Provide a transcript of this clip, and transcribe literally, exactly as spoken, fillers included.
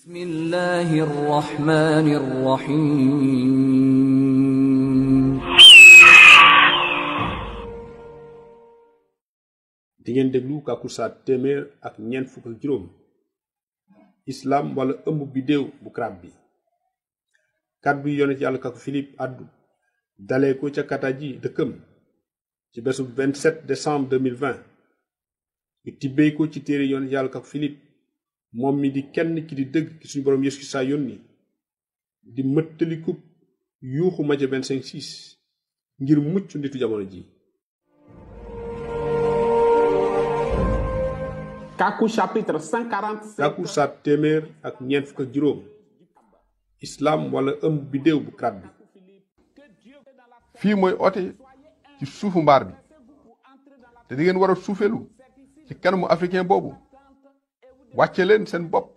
بسم الله الرحمن الرحيم di ngeen déglu kàkkusaat téeméer ak ñeent fukk ak juróom islam wala ëmb bidéew bu krab bi kàddu yi yonent yàlla kàkku Philippe addu dalee ko ca Kataji dëkkam ci bésu vingt-sept décembre deux mille vingt ñu tibbee ko ci téere yonent yàlla kàkku Philippe moom mi di kenn ki di dëgg ki suñu boroom Yeesu Kirist saa yónni di mëttalikub yuuxu Matthieu vingt-cinq six ngir mucc nitu jamono ji. Kàkku chapitre cent quarante-sept. Kàkku saat téeméer ak ñeent fukk ak juróom islam wala ëmb bidéew bu krab bi. fii mooy oote ci suufu mbaar bi te di ngeen war a suufelu ci kanamu africain boobu wàcce leen seen bopp